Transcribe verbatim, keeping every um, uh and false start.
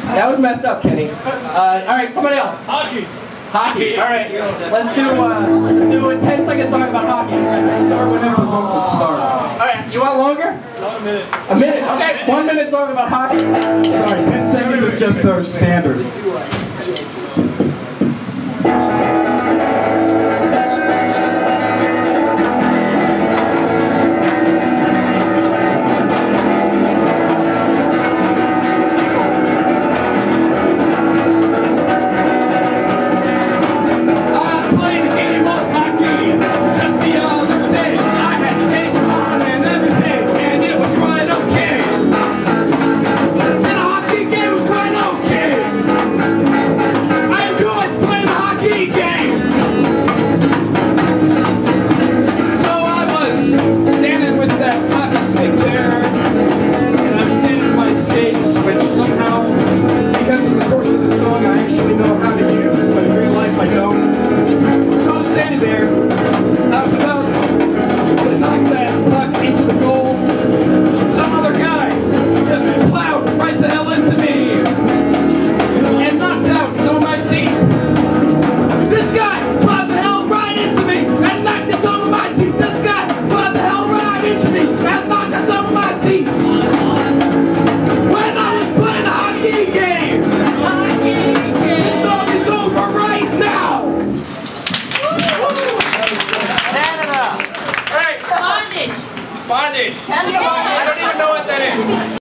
That was messed up, Kenny. Uh, all right, somebody else. Hockey. Hockey. All right, let's do uh, let's do a ten second song about hockey. Start whenever the vocals start. All right, you want longer? One minute. A minute. Okay, one minute song about hockey. Sorry, ten seconds is just our standard. There, I was about to knock that puck